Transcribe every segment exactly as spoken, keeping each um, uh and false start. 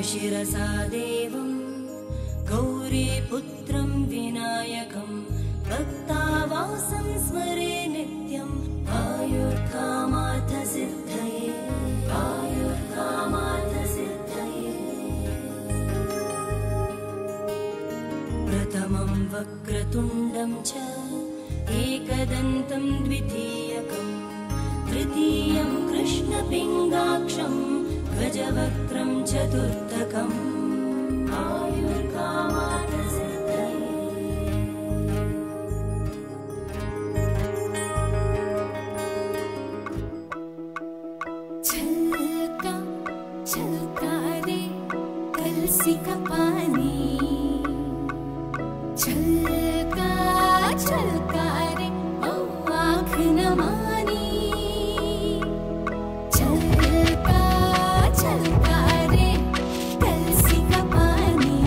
शिरसा देवं गौरीपुत्रं विनायकं भक्तावासं स्मरे नित्यं आयुर्कामार्थसिद्धये आयुर्कामार्थसिद्धये। प्रथमं वक्रतुण्डं च एकदन्तं द्वितीयकं तृतीयं कृष्णपिङ्गाक्षं गजवक्त्रं चतुर्थकम् आयुर्कामार्थसिद्धये। छलका छलका रे कलसी का पानी, छलका छलका रे ओ आँख न मानी, छलका छलका रे कलसी का पानी,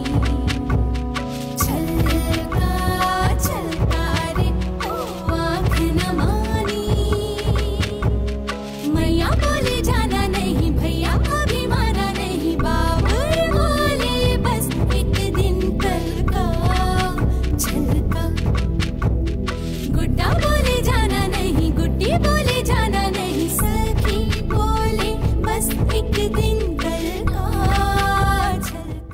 छलका छलका रे ओ आँख न मानी। मैया बोले जाना नहीं, भैया अभी माना नहीं, बाबुल बोले बस एक दिन कल का छलका। गुड्डा बोले जाना नहीं, गुड्डी बोले जाना नहीं, सखी बोले बस एक दिन कल का छलका।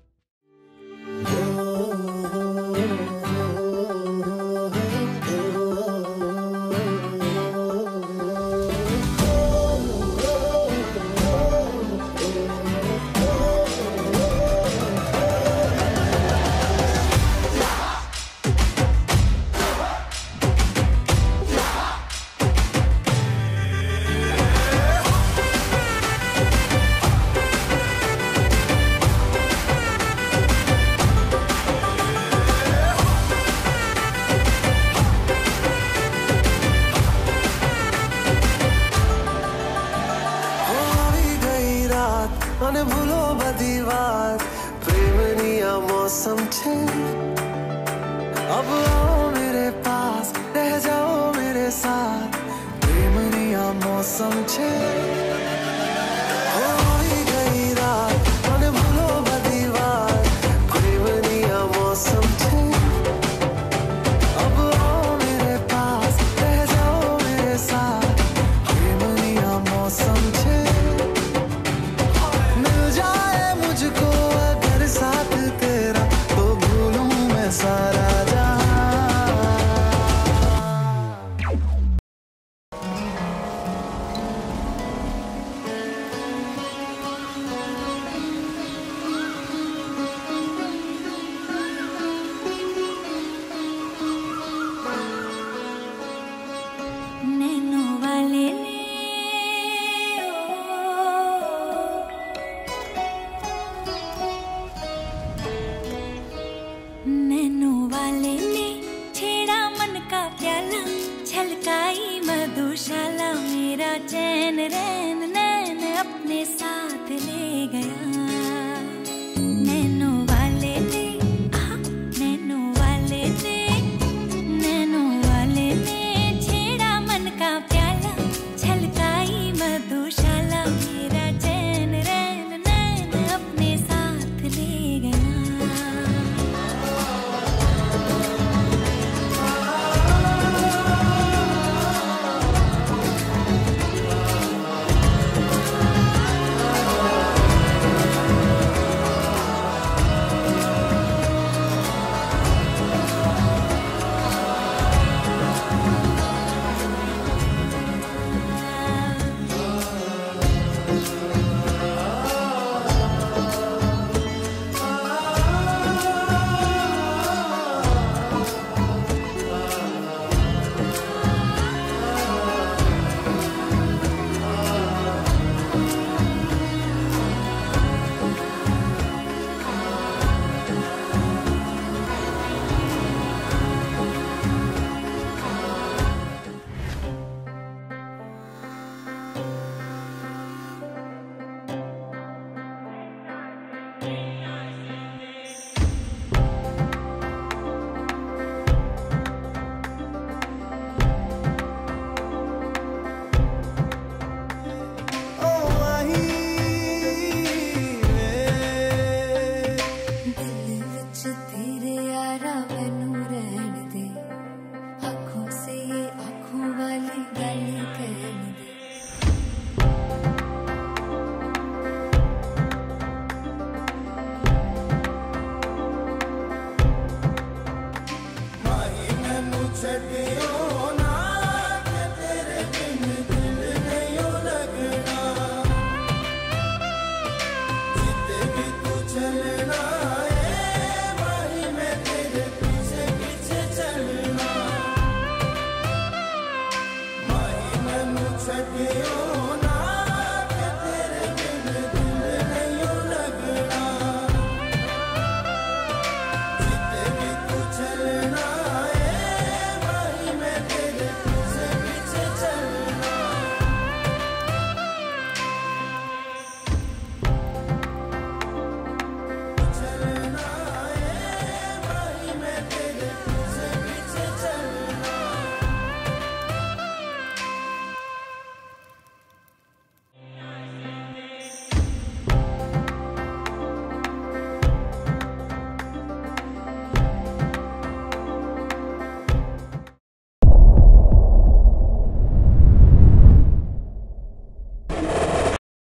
આવી ગઈ રાત અને ભૂલો બધી વાત, પ્રેમની આ મૌસમ છે। अब आओ मेरे पास, रह जाओ मेरे साथ, प्रेमनी आ मौसम छे।